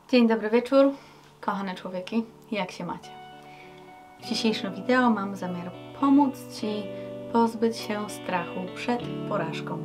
Dzień dobry wieczór, kochane człowieki, jak się macie? W dzisiejszym wideo mam zamiar pomóc Ci pozbyć się strachu przed porażką.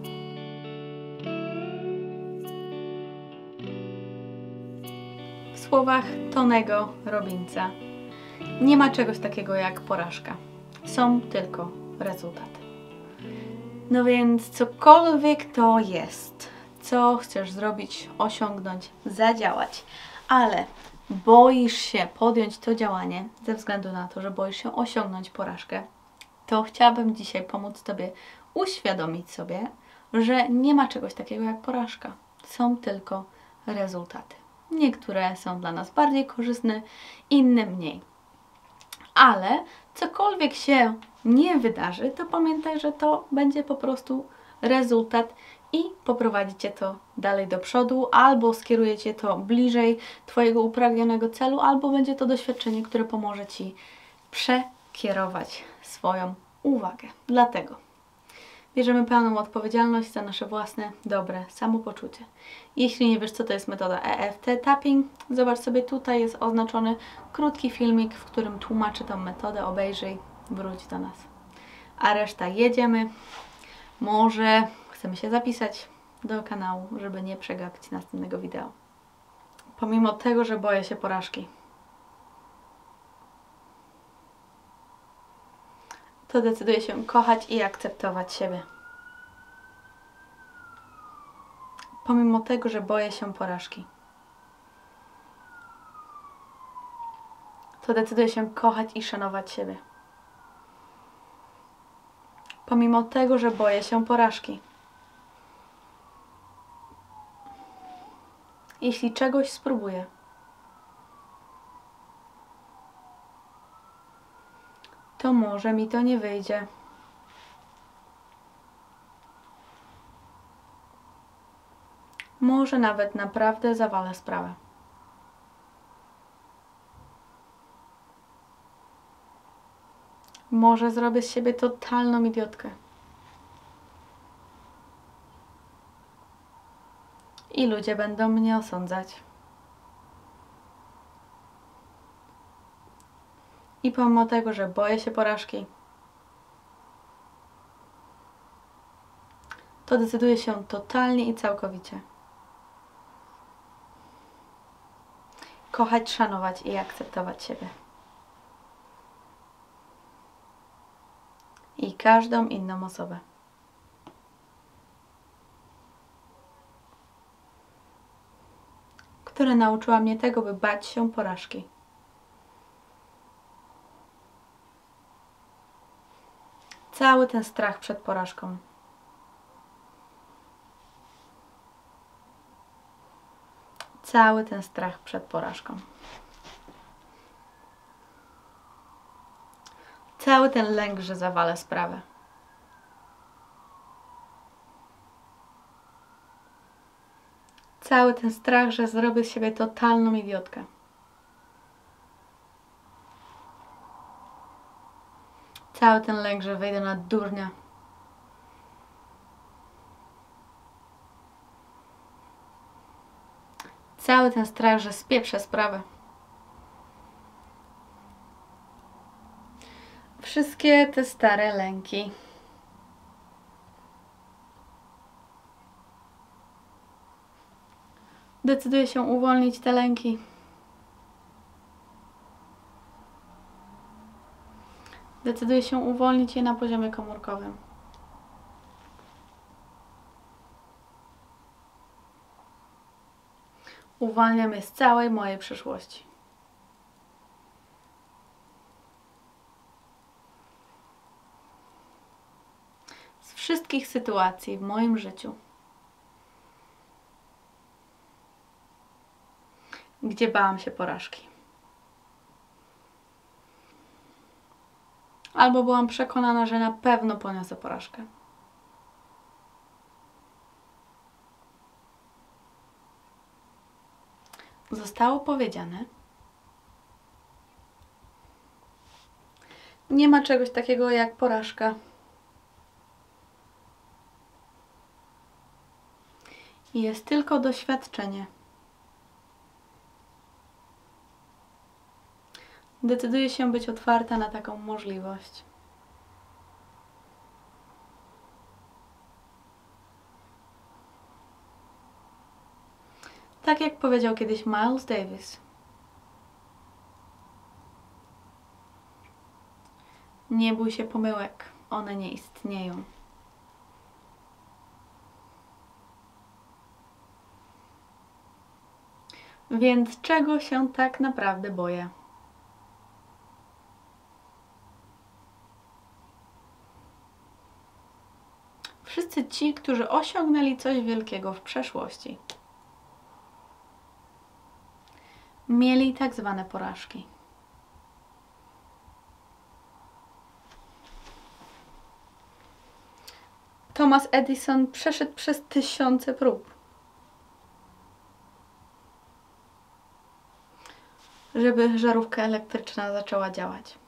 W słowach Tonego Robbinsa nie ma czegoś takiego jak porażka. Są tylko rezultaty. No więc cokolwiek to jest, co chcesz zrobić, osiągnąć, zadziałać, ale boisz się podjąć to działanie ze względu na to, że boisz się osiągnąć porażkę, to chciałabym dzisiaj pomóc Tobie uświadomić sobie, że nie ma czegoś takiego jak porażka. Są tylko rezultaty. Niektóre są dla nas bardziej korzystne, inne mniej. Ale cokolwiek się nie wydarzy, to pamiętaj, że to będzie po prostu rezultat i poprowadzi Cię to dalej do przodu, albo skieruje Cię to bliżej Twojego upragnionego celu, albo będzie to doświadczenie, które pomoże Ci przekierować swoją uwagę. Dlatego bierzemy pełną odpowiedzialność za nasze własne dobre samopoczucie. Jeśli nie wiesz, co to jest metoda EFT Tapping, zobacz sobie, tutaj jest oznaczony krótki filmik, w którym tłumaczę tą metodę, obejrzyj, wróć do nas. A reszta jedziemy. Może chcemy się zapisać do kanału, żeby nie przegapić następnego wideo. Pomimo tego, że boję się porażki, to decyduję się kochać i akceptować siebie. Pomimo tego, że boję się porażki, to decyduję się kochać i szanować siebie. Pomimo tego, że boję się porażki, jeśli czegoś spróbuję, to może mi to nie wyjdzie. Może nawet naprawdę zawalę sprawę. Może zrobię z siebie totalną idiotkę. I ludzie będą mnie osądzać. I pomimo tego, że boję się porażki, to decyduję się totalnie i całkowicie kochać, szanować i akceptować siebie. I każdą inną osobę. Która nauczyła mnie tego, by bać się porażki. Cały ten strach przed porażką. Cały ten strach przed porażką. Cały ten lęk, że zawalę sprawę. Cały ten strach, że zrobię z siebie totalną idiotkę. Cały ten lęk, że wyjdę na durnia. Cały ten strach, że spieprzę sprawę. Wszystkie te stare lęki. Decyduję się uwolnić te lęki. Decyduję się uwolnić je na poziomie komórkowym. Uwalniam je z całej mojej przeszłości. Z wszystkich sytuacji w moim życiu, gdzie bałam się porażki. Albo byłam przekonana, że na pewno poniosę porażkę. Zostało powiedziane: nie ma czegoś takiego jak porażka. Jest tylko doświadczenie. Decyduję się być otwarta na taką możliwość. Tak jak powiedział kiedyś Miles Davis. Nie bój się pomyłek, one nie istnieją. Więc czego się tak naprawdę boję? Wszyscy ci, którzy osiągnęli coś wielkiego w przeszłości, mieli tak zwane porażki. Thomas Edison przeszedł przez tysiące prób, żeby żarówka elektryczna zaczęła działać.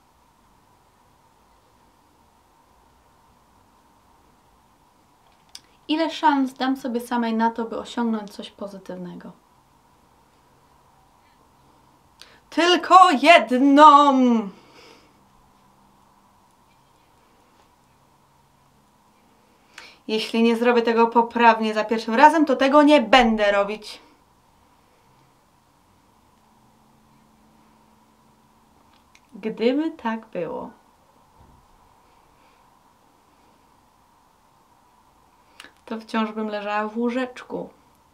Ile szans dam sobie samej na to, by osiągnąć coś pozytywnego? Tylko jedną! Jeśli nie zrobię tego poprawnie za pierwszym razem, to tego nie będę robić. Gdyby tak było, to wciąż bym leżała w łóżeczku.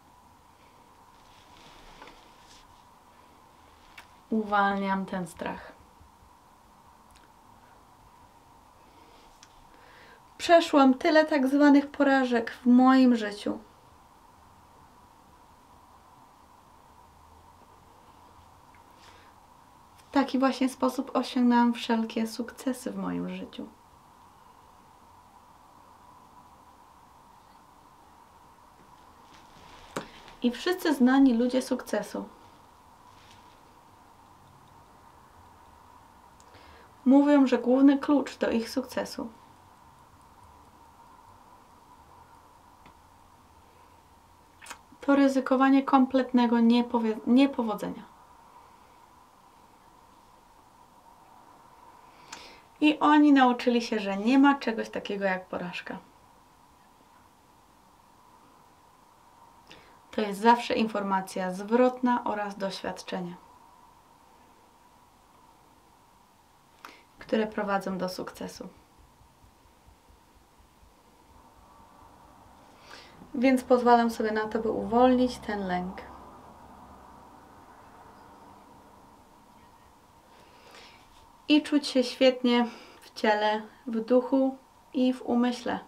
Uwalniam ten strach. Przeszłam tyle tak zwanych porażek w moim życiu. W taki właśnie sposób osiągnęłam wszelkie sukcesy w moim życiu. I wszyscy znani ludzie sukcesu mówią, że główny klucz do ich sukcesu to ryzykowanie kompletnego niepowodzenia. I oni nauczyli się, że nie ma czegoś takiego jak porażka. To jest zawsze informacja zwrotna oraz doświadczenie, które prowadzą do sukcesu. Więc pozwalam sobie na to, by uwolnić ten lęk. I czuć się świetnie w ciele, w duchu i w umyśle.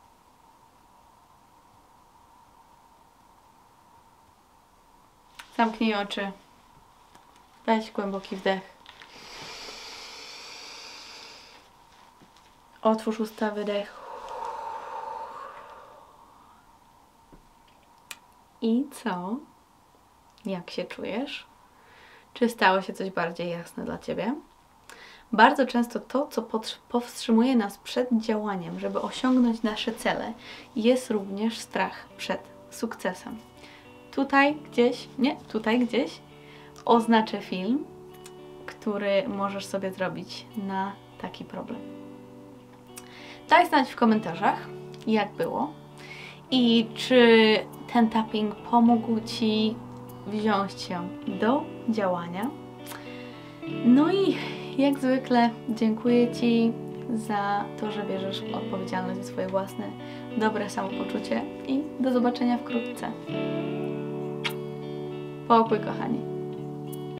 Zamknij oczy. Weź głęboki wdech. Otwórz usta, wydech. I co? Jak się czujesz? Czy stało się coś bardziej jasne dla Ciebie? Bardzo często to, co powstrzymuje nas przed działaniem, żeby osiągnąć nasze cele, jest również strach przed sukcesem. Tutaj gdzieś oznaczę film, który możesz sobie zrobić na taki problem. Daj znać w komentarzach, jak było i czy ten tapping pomógł Ci wziąć się do działania. No i jak zwykle dziękuję Ci za to, że bierzesz odpowiedzialność za swoje własne dobre samopoczucie i do zobaczenia wkrótce. Pokój, kochani.